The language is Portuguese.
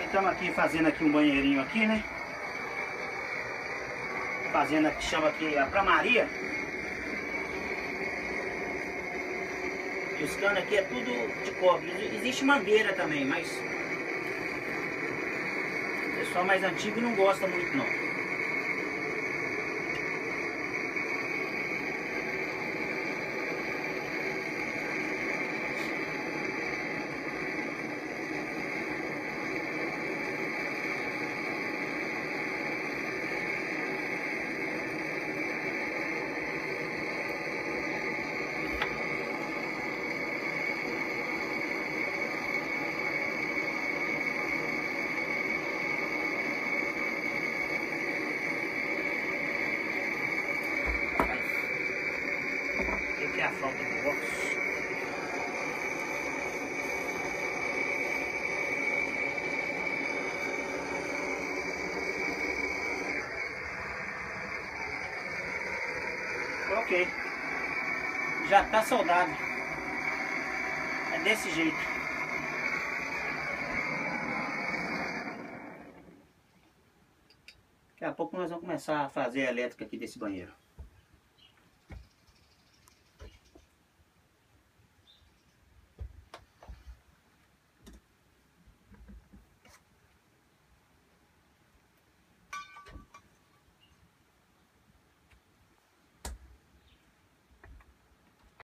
estamos aqui fazendo aqui um banheirinho aqui, né? Fazendo aqui, chama aqui a pramaria. E os canos aqui é tudo de cobre. Existe mangueira também, mas o pessoal mais antigo não gosta muito não. Aqui é a falta do box. Ok. Já tá soldado. É desse jeito. Daqui a pouco nós vamos começar a fazer a elétrica aqui desse banheiro.